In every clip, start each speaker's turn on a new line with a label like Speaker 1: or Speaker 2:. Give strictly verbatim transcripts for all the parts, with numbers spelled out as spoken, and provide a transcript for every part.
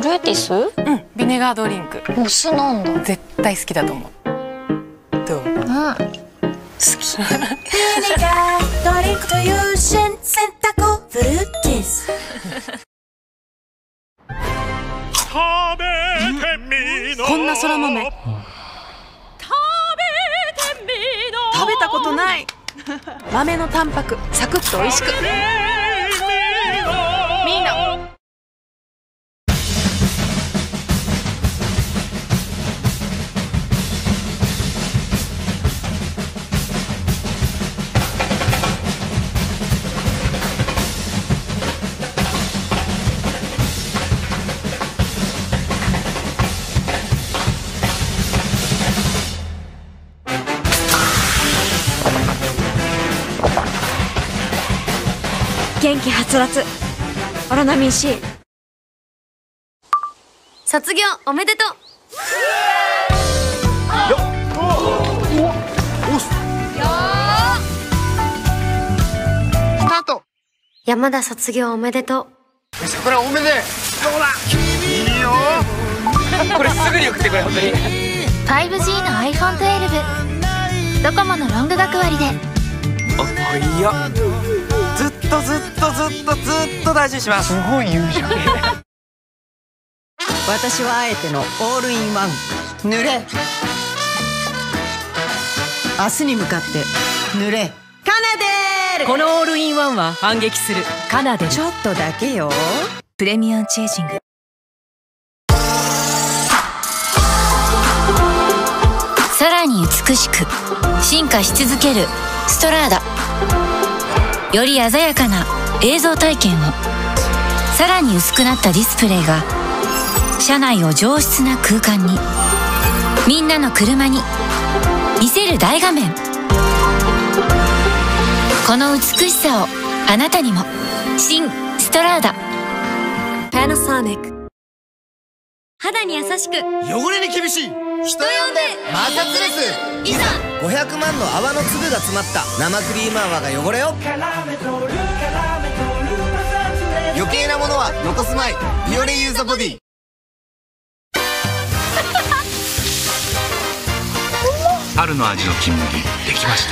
Speaker 1: ルーティス？うん、
Speaker 2: ビネガードリンク。
Speaker 1: お酢なんだ。
Speaker 2: 絶対好きだと思う。どう？うん、好き。ビネ
Speaker 3: ガードリンクという新選択フルーティス。
Speaker 2: こんなそら豆食べたことない。豆のタンパクサクッと美味しく。みんな
Speaker 4: 元気はつらつオロナミン C。
Speaker 5: 卒業おめでとう。
Speaker 6: よっおおスタート。
Speaker 5: 山田卒業おめでとう。
Speaker 6: 桜おめで。どうだいいよ。
Speaker 2: これすぐに送ってくれ本当に。
Speaker 7: ファイブジー の アイフォントゥエルブ ドコモのロング学割で。
Speaker 8: あ、いやずっとずっとずっとずっと大事にします。
Speaker 6: すごい言うじゃん。
Speaker 9: 私はあえてのオールインワン。濡れ、明日に向かって濡れ。カナデール。
Speaker 4: このオールインワンは反撃するカナデル。
Speaker 9: ちょっとだけよ。
Speaker 4: プレミアムチェイジング。
Speaker 7: さらに美しく進化し続けるストラーダ。より鮮やかな映像体験を。さらに薄くなったディスプレイが車内を上質な空間に、みんなの車に見せる大画面。この美しさをあなたにも。新ストラーダ。
Speaker 5: パナソニック。肌に優しく
Speaker 10: 汚れに厳しい。
Speaker 5: 人呼んで
Speaker 10: 摩擦レス。いざごひゃくまんの泡の粒が詰まった生クリーム泡が汚れを。余計なものは残すまい。ビオレユーザボディ。
Speaker 11: 春の味の金麦できました。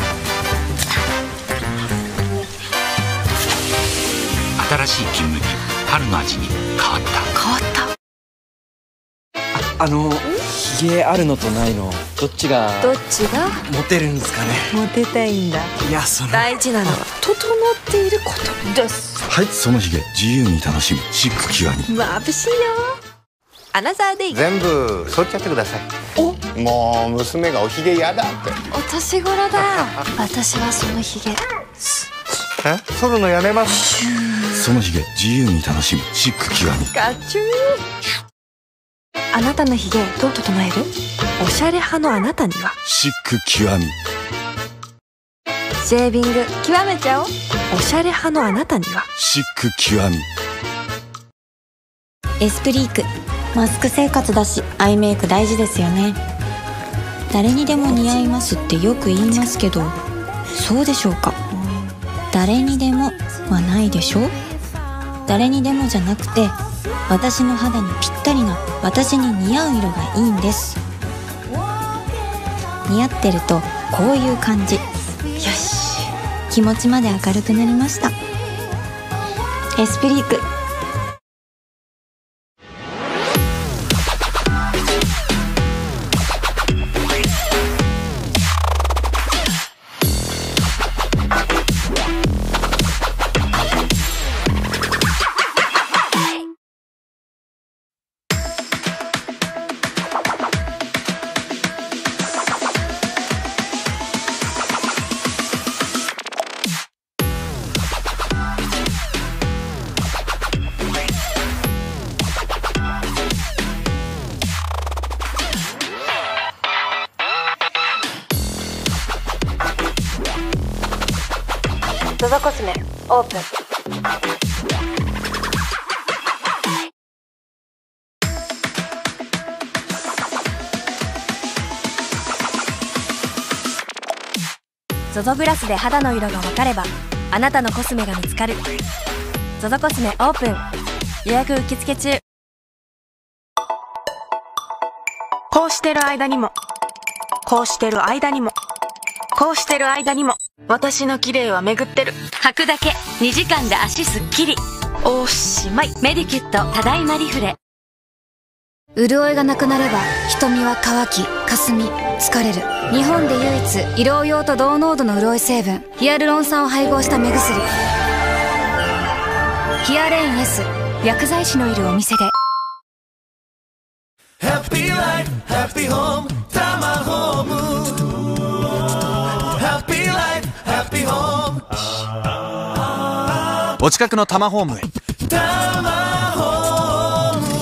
Speaker 11: 新しい金麦、春の味に変わった。
Speaker 4: 変わった。
Speaker 8: あのヒゲあるのとないのどっちが
Speaker 4: どっちが
Speaker 8: モテるんですかね。
Speaker 4: モテたいんだ。
Speaker 8: いや、その
Speaker 4: 大事なのは整っていることです。
Speaker 11: はい、そのヒゲ自由に楽しむシック極み。
Speaker 4: 眩しいよ。アナザーデイ。
Speaker 6: 全部剃っちゃってください。お、もう娘がおひげやだって。
Speaker 7: お年頃だ。私はそのヒゲ。
Speaker 6: え、剃るのやめます。
Speaker 11: そのヒゲ自由に楽しむシック極み。
Speaker 4: ガチュー。あなたのヒゲどう整える？おしゃれ派のあなたには
Speaker 11: シック極み。
Speaker 4: シェービング極めちゃおう。おしゃれ派のあなたには
Speaker 11: シック極み。
Speaker 7: エスプリーク。マスク生活だしアイメイク大事ですよね。誰にでも似合いますってよく言いますけど、そうでしょうか。誰にでもはないでしょ。誰にでもじゃなくて、私の肌にぴったりな、私に似合う色がいいんです。似合ってるとこういう感じ。よし、気持ちまで明るくなりました。エスプリーク。
Speaker 4: ゾゾコスメオープン。ゾゾグラスで肌の色が分かればあなたのコスメが見つかる。ゾゾコスメオープン。予約受付中。
Speaker 2: こうしてる間にも、こうしてる間にも、こうしてる間にも、私の綺麗は巡ってる。
Speaker 5: 履くだけにじかんで足すっきり。
Speaker 2: おしまい。
Speaker 5: メディキュットただいまリフレ。潤いがなくなれば瞳は乾き、霞み、疲れる。日本で唯一医療用と同濃度の潤い成分ヒアルロン酸を配合した目薬。ヒアレーン S、 薬剤師のいるお店で。
Speaker 12: ハッピーライフ、ハッピーホーム、タマホーム。ハッピーライフ、ハッピーホーム。
Speaker 8: お近くのタマホームへ。
Speaker 12: タマホーム。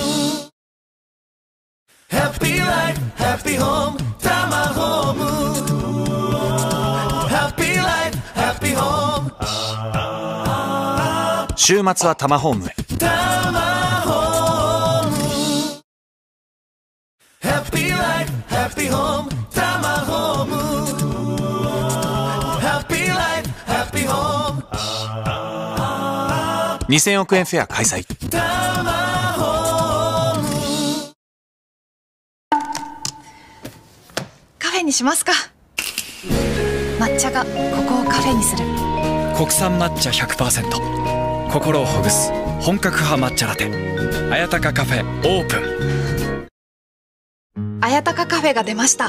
Speaker 12: ハッピーライフ、ハッピーホーム、タマホーム。ハッピーライフ、ハッピーホーム。
Speaker 8: 週末はタマホームへ。
Speaker 12: タマホーム。ハッピーライフ、ハッピーホーム、タマホーム。ハッピーライフ、ハッピーホーム。
Speaker 8: にせんおくえんフェア開催。
Speaker 12: タマホーム。
Speaker 1: カフェにしますか。抹茶がここをカフェにする。
Speaker 13: 国産抹茶 ひゃくパーセント、 心をほぐす本格派抹茶ラテ。あやたかカフェオープン。
Speaker 1: あやたかカフェが出ました。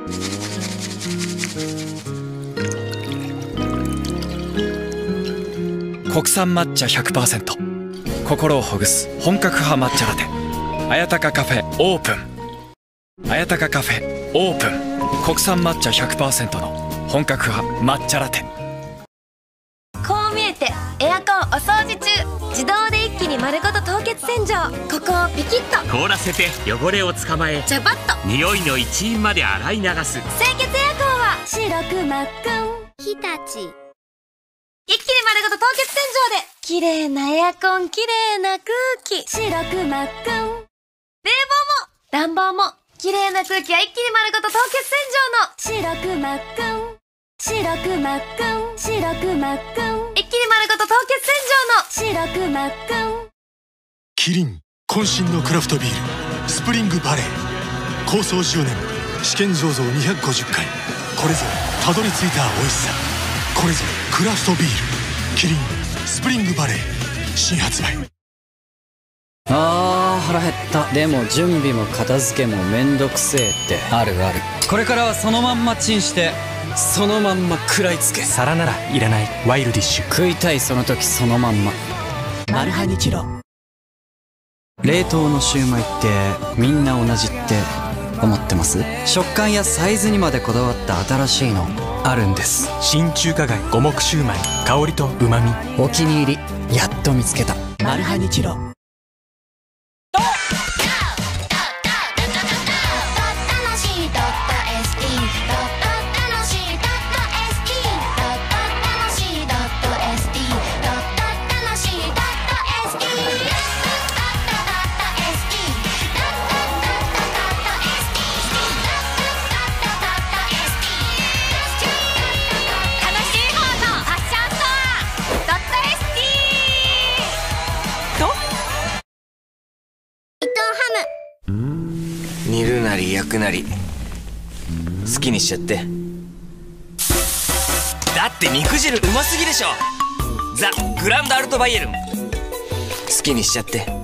Speaker 13: 国産抹茶 ひゃくパーセント、 心をほぐす本格派抹茶ラテ。あやたかカフェオープン。あやたかカフェオープン。国産抹茶 ひゃくパーセント の本格派抹茶ラテ。
Speaker 5: こう見えてエアコンお掃除中。自動で一気に丸ごと凍結洗浄。ここをピキッと
Speaker 11: 凍らせて汚れを捕まえ、
Speaker 5: ジャバッと
Speaker 11: 匂いの一員まで洗い流す。
Speaker 5: 清潔エアコンは白く真っ赤日立。一気に丸ごと凍結洗浄で綺麗なエアコン、綺麗な空気。白く真っ赤。冷房も暖房も綺麗な空気は一気に丸ごと凍結洗浄の白く真っ赤。白く真っ赤。白く真っ赤。一気に丸ごと凍結洗浄の白く真っ赤。
Speaker 14: キリン渾身のクラフトビールスプリングバレー構想じゅうねん、試験醸造にひゃくごじゅっかい。これぞたどり着いた美味しさ。これぞクラフトビールキリンスプリングバレー新発売。
Speaker 15: あー腹減った。でも準備も片付けもめんどくせえってあるある。これからはそのまんまチンしてそのまんま食らいつけ。皿ならいらないワイルディッシュ。食いたいその時そのまんま。マルハニチロ。冷凍のシューマイってみんな同じって思ってます？食感やサイズにまでこだわった新しいのあるんです。新中華街五目シューマイ、香りと旨味。お気に入りやっと見つけた。マルハニチロ。
Speaker 10: 煮るなり焼くなり好きにしちゃって。だって肉汁うますぎでしょ。ザ・グランドアルトバイエルン好きにしちゃって。